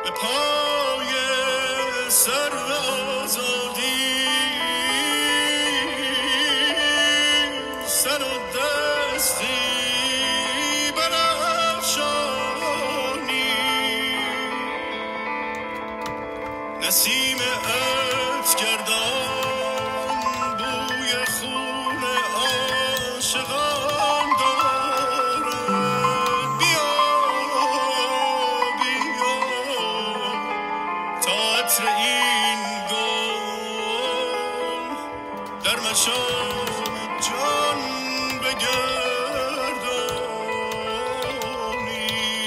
به پای سر آزادی سر و دستی برافشانی نسیم عطرگردان بوی خون عاشقان دارد بیا بیا تا عطر این گل در مشام جان بگردانی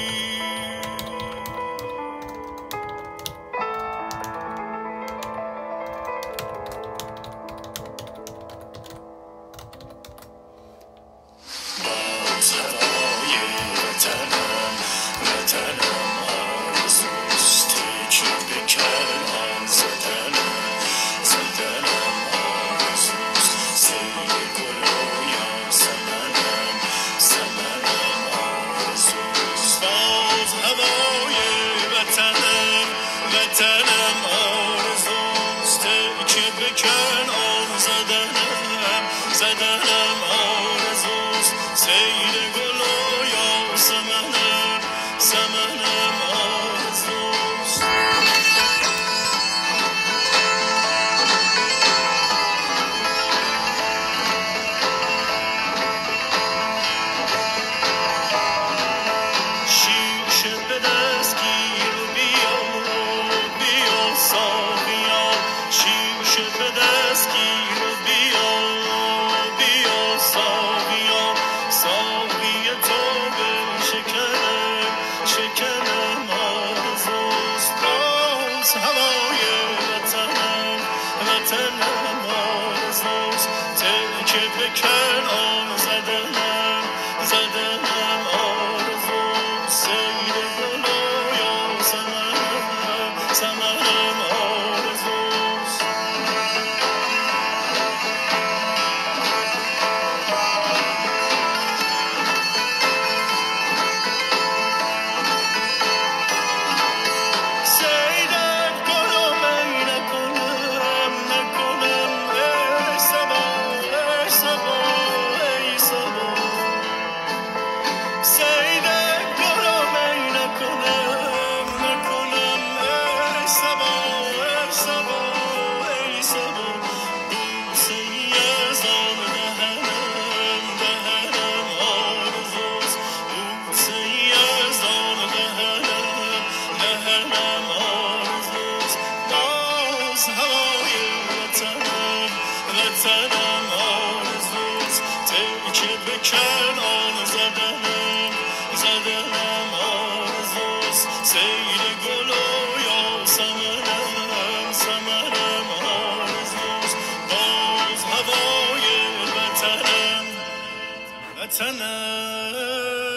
باز هوای وطنم وطنم آرزوست که به کنار زدنم زدنم آرزوست سیل گل و یاسمنم سمنم آرزوست باز هوای وطنم وطنم آرزوست که به کنار زدنم زدنم آرزوست سیل گل و یاسمنم سمنم آرزوست شیشه به دست گیر و بیا بیا ساقیا شیشه به دست گیر و بیا بیا ساقیا ساقی تو به شکنم شکنم آرزوست باز هوای وطنم وطنم آرزوست تکه به کنار زدنم زدنم آرزوست سید گل و یاسمنم سمنم آرزوست سیدت گل و می نکنم نکنم ای صبا ای صبا ای صبا سیدت گل و می نکنم نکنم ای صبا ای صبا ای صبا بوسه ای از آن دهنم دهنم آرزوست بوسه ای از آن دهنم دهنم آرزوست باز هوای وطنم وطنم آرزوست تکه به کنار زدنم زدنم آرزوست سیل گل و یاسمنم سمنم آرزوست باز هوای وطنم وطنم